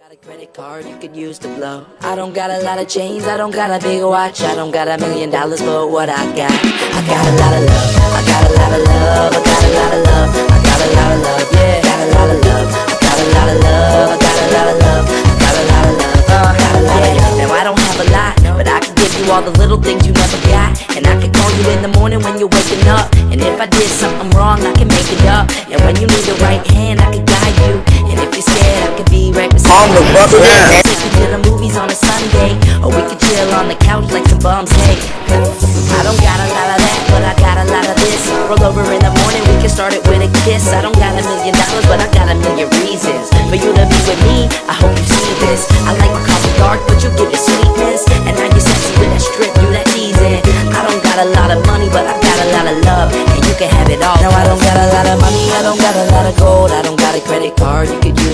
Got a credit card you could use to blow. I don't got a lot of chains, I don't got a big watch, I don't got $1 million, but what I got a lot of love. I got a lot of love. I got a lot of love. I got a lot of love. Yeah, got a lot of love. I got a lot of love. I got a lot of love. I got a lot of love. Yeah. Now I don't have a lot, but I can give you all the little things you never got. And I can call you in the morning when you're waking up. And if I did something wrong, I can make it up. And when you need the right hand, I can guide you. And if you're scared, I can be right beside you. Take you to the movies on a Sunday, or we could chill on the couch like some bums. Hey, I don't got a lot of that, but I got a lot of this. Roll over in the morning, we can start it with a kiss. I don't got $1 million, but I got 1,000,000 reasons for you to be with me. I hope you see this. I like your coffee dark, but you give it sweetness. And now you're sexy with that strip, you that teasing. I don't got a lot of money, but I got a lot of love, and you can have it all. Now I don't got a lot of money, I don't got a lot of gold, I don't got a credit card you could use